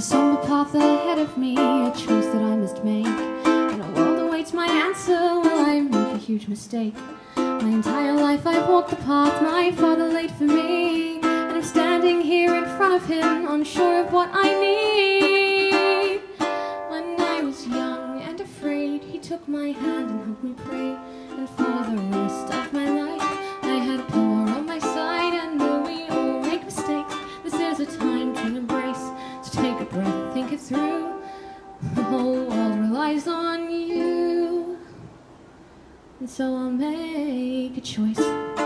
somber path ahead of me, a choice that I must make, and a world awaits my answer. Will I make a huge mistake? My entire life I've walked the path my father laid for me, and I'm standing here in front of him, unsure of what I need. When I was young and afraid, he took my hand and helped me pray, and for the rest of my life I had a pillar on my side. And though we all make mistakes, this is a time to embrace, to take a breath, think it through. The whole world relies on you, and so I'll make a choice.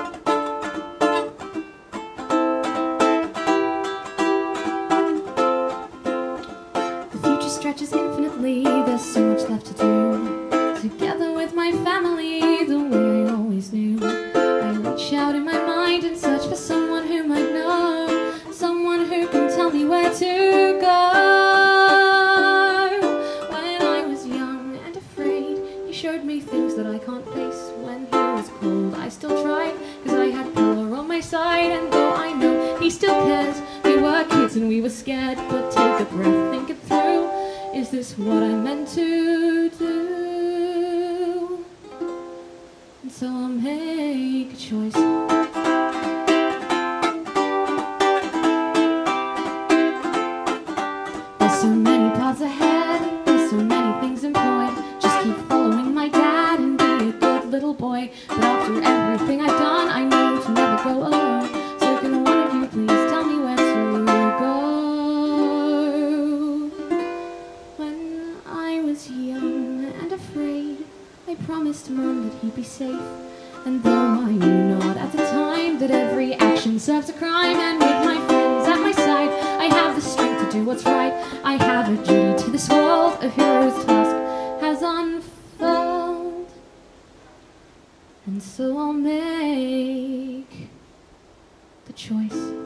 The future stretches infinitely, there's so much left to do. Together with my family, the way I always knew. I reach out in my mind and search for someone who might know, someone who can tell me where to go. When I was young and afraid, he showed me things that I can't face. When he was cold, I still tried, cause I had pillar on my side. And though I know he still cares, we were kids and we were scared. But take a breath, think it through. Is this what I meant to do? And so I'll make a choice. There's so many paths ahead, there's so many things employed. Just keep following my dad and be a good little boy. But after everything I've done, I know to never go alone. So can one of you please tell me where to go? When I was young and afraid, I promised Mom that he'd be safe. And though I knew not at the time that every action serves a crime, and with my friends at my side, I have the strength to do what's right. I have a duty to this world, a hero's task has unfurled, and so I'll make the choice.